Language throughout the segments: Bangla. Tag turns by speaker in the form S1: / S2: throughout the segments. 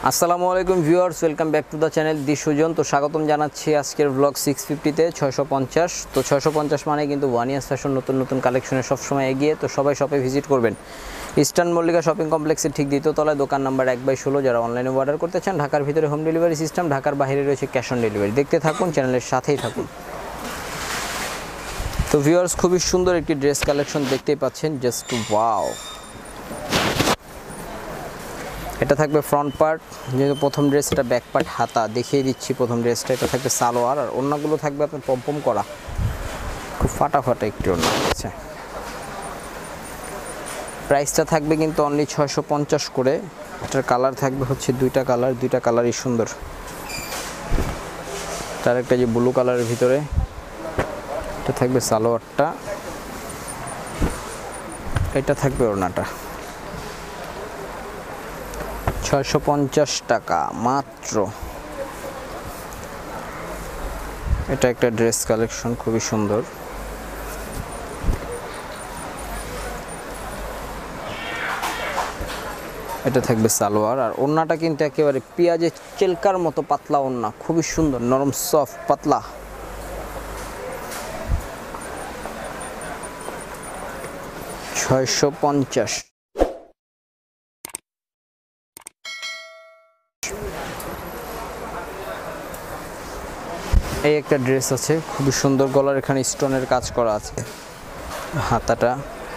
S1: আসসালামু আলাইকুম viewers, welcome back to the channel the Sujon. তো স্বাগতম জানাচ্ছি আজকের ব্লগ 650-তে 650। তো 650 মানে কিন্তু ওয়ানিয়াস ফ্যাশন নতুন নতুন কালেকশনে সবসময় এগিয়ে। তো সবাই শপে ভিজিট করবেন। ইস্টার্ন মল্লিকা শপিং কমপ্লেক্সের ঠিক দ্বিতীয় তলায়, দোকান নাম্বার 1/16। যারা অনলাইনে অর্ডার করতে চান, ঢাকার ভিতরে হোম ডেলিভারি সিস্টেম, ঢাকার বাইরে রয়েছে ক্যাশ অন ডেলিভারি। দেখতে থাকুন, চ্যানেলের সাথেই থাকুন। তো ভিউয়ার্স, খুবই সুন্দর একটি ড্রেস কালেকশন দেখতেই পাচ্ছেন, জাস্ট ওয়াও। এটা থাকবে ফ্রন্ট পার্ট, যেহেতু প্রথম ড্রেস, এটা ব্যাক পার্ট হাতা দেখিয়ে দিচ্ছি। প্রথম ড্রেসটা এটা থাকবে সালোয়ার, আর ওড়নাগুলো থাকবে আপনার পম্পম করা, খুব ফাটাফাটা একটি ওড়না আছে। প্রাইসটা থাকবে কিন্তু অনলি 650 করে। এটার কালার থাকবে হচ্ছে দুইটা কালারই সুন্দর। তার একটা যে ব্লু কালারের ভিতরে, এটা থাকবে সালোয়ারটা, এটা থাকবে ওড়নাটা। 650 টাকা মাত্র। এটা একটা ড্রেস কালেকশন, খুবই সুন্দর। এটা থাকবে সালোয়ার, আর ওড়নাটা কিন্তু একেবারে পেঁয়াজের চেলকার মতো পাতলা ওড়না, খুবই সুন্দর, নরম সফট পাতলা। $650। এই একটা ড্রেস আছে, খুবই সুন্দর, গলার এখানে স্টোনের কাজ করা আছে, হাতাটা।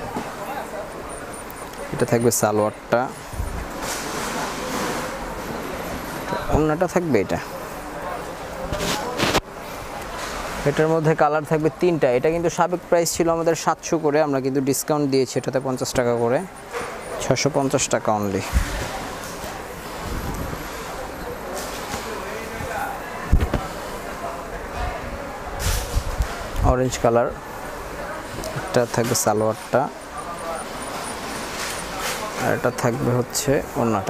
S1: এটা থাকবে সালোয়ারটা, ওড়নাটা থাকবে এটা। এটার মধ্যে কালার থাকবে তিনটা। এটা কিন্তু সাবেক প্রাইস ছিল আমাদের 700 করে, আমরা কিন্তু ডিসকাউন্ট দিয়েছি এটাতে 50 টাকা করে, 650 টাকা অনলি। অরেঞ্জ কালার, এটা থাকবে সালোয়ারটা, আর এটা থাকবে হচ্ছে ওড়নাটা।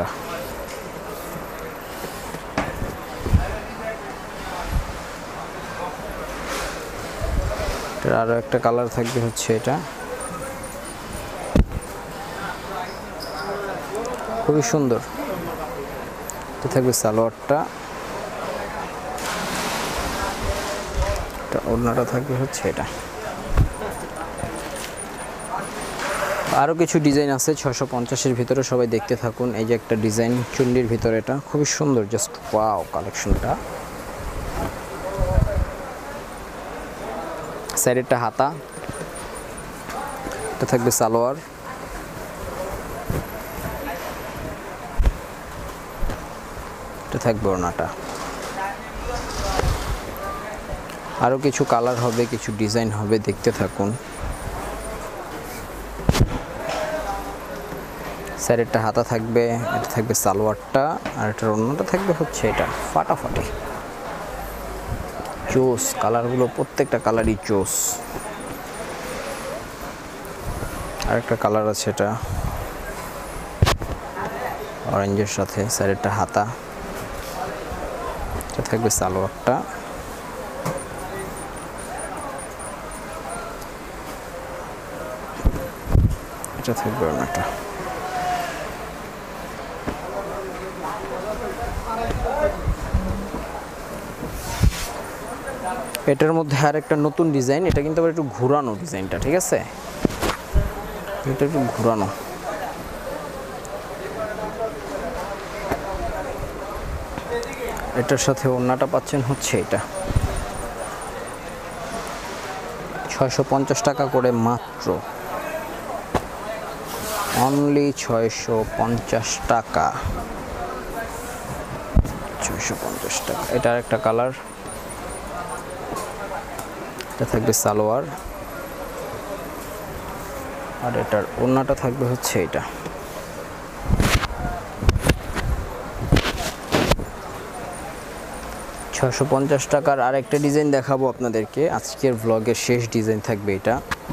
S1: এটার আরও একটা কালার থাকবে হচ্ছে এটা, খুবই সুন্দর। এটা থাকবে সালোয়ারটা, ওড়নাটা থাকবে হচ্ছে এটা। আরও কিছু ডিজাইন আছে 650-এর ভিতরে, সবাই দেখতে থাকুন। এই যে একটা ডিজাইন চুন্ডির ভিতরে, এটা খুবই সুন্দর, জাস্ট ওয়াও কালেকশনটা। সাইডেরটা হাতা, এটা থাকবে সালোয়ার, এটা থাকবে ওড়নাটা। আরও কিছু কালার হবে, কিছু ডিজাইন হবে, দেখতে থাকুন। সাইডেরটা হাতা থাকবে, এটা থাকবে সালোয়ারটা, আর এটার ওড়নাটা থাকবে হচ্ছে এটা, ফাটাফাটি চোস। কালারগুলো প্রত্যেকটা কালারই চোস। আরেকটা কালার আছে, এটা অরেঞ্জের সাথে, সাইডেরটা হাতা, এটা থাকবে সালোয়ারটা, এটা থাকবে ওড়নাটা। এটার মধ্যে আর একটা নতুন ডিজাইন, এটা কিন্তু আবার একটু ঘুরানো ডিজাইনটা, ঠিক আছে, এটা একটু ঘুরানো। এটার সাথে ওড়নাটা পাচ্ছেন হচ্ছে এটা, 650 টাকা করে মাত্র, অনলি 650 টাকা, 650 টাকা। এটা আর একটা কালার, এটা থাকবে সালোয়ার, আর এটার ওড়নাটা থাকবে হচ্ছে এটা। $650 টাকার আরেকটা ডিজাইন দেখাবো আপনাদেরকে, আজকের ব্লগের শেষ ডিজাইন থাকবে এটা।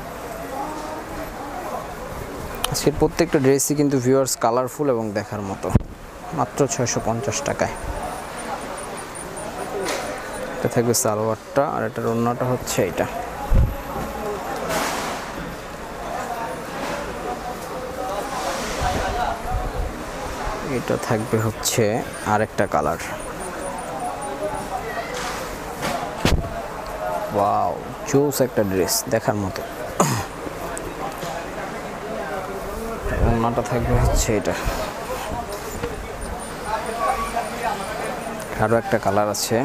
S1: আজকের প্রত্যেকটা ড্রেসই কিন্তু ভিউয়ার্স কালারফুল এবং দেখার মতো, মাত্র 650 টাকায়। এটা থাকবে সালোয়ারটা, আর এটার ওড়নাটা হচ্ছে এটা। এটা থাকবে হচ্ছে আরেকটা কালার। ওয়াও, জোস একটা ড্রেস, দেখার মতো। ওড়নাটা থাকবে হচ্ছে এটা। আরও একটা কালার আছে,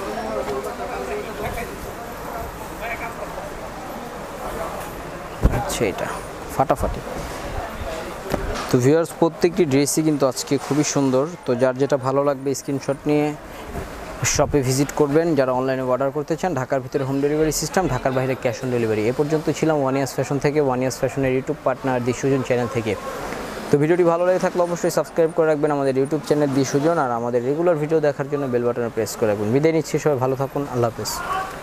S1: হচ্ছে এটা ফাটাফাটি। তো ভিউয়ার্স, প্রত্যেকটি ড্রেসই কিন্তু আজকে খুবই সুন্দর। তো যার যেটা ভালো লাগবে স্ক্রিনশট নিয়ে শপে ভিজিট করবেন। যারা অনলাইনে অর্ডার করতে চান, ঢাকার ভিতরে হোম ডেলিভারি সিস্টেম, ঢাকার বাইরে ক্যাশ অন ডেলিভারি। এ পর্যন্ত ছিলাম ওয়ানিয়াস ফ্যাশন থেকে, ওয়ানিয়াস ফ্যাশনের YouTube partner the Sujon channel থেকে। তো ভিডিওটি ভালো লেগে থাকলে অবশ্যই সাবস্ক্রাইব করে রাখবেন আমাদের ইউটিউব চ্যানেল দি সুজন, আর আমাদের রেগুলার ভিডিও দেখার জন্য বেল বাটনে প্রেস করে রাখবেন। বিদায় নিচ্ছি, সবাই ভালো থাকুন, আল্লাহ হাফেজ।